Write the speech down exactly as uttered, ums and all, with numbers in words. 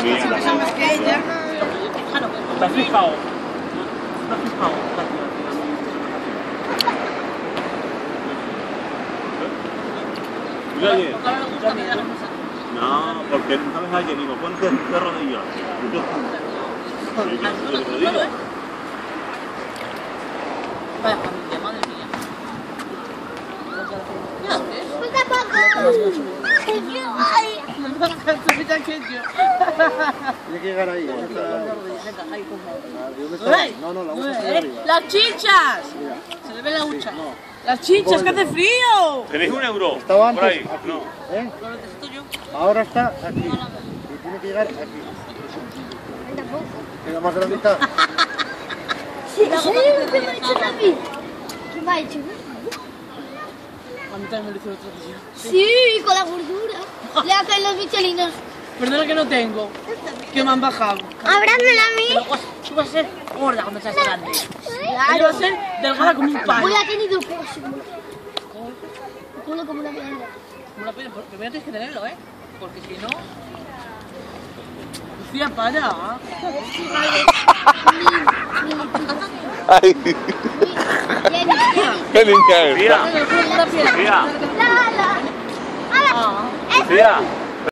pesa más que ella. ¿Te has fijado? ¿Te has fijado? ¿Y oye? No, porque nunca ves a alguien y me pones de rodillas. Vaya familia, madre mía. Pues tampoco. Ay. Tiene que llegar ahí. No, no, la ucha está arriba. ¡Las chichas! Se le ve la hucha. ¡Las chichas, que hace frío! ¿Tenéis un euro? Estaba Por ahí. antes aquí. No. ¿Eh? Lo necesito yo. Ahora está aquí. Y tiene que llegar aquí. Tampoco. Venga, más grandita. Sí, ¿en serio? ¿Qué me ha hecho también? ¿Qué me ha hecho? A mí también me lo hizo el otro día. Sí, con la gordura. Le hacen los michelinos. Perdona que no tengo. Que me han bajado. Ábramela a mí. Pero pues, tú vas a ser gorda cuando seas grande. Yo voy a ser delgada como un palo. Hoy ha tenido pozo. Culo como una piedra. Como la piedra, primero tienes que tenerlo, ¿eh? Porque si no... Lucía, para. Ay, Jenny, Jenny. qué niña es. Sofía, Como una piedra. Sofía, La, la. Ah. Sofía.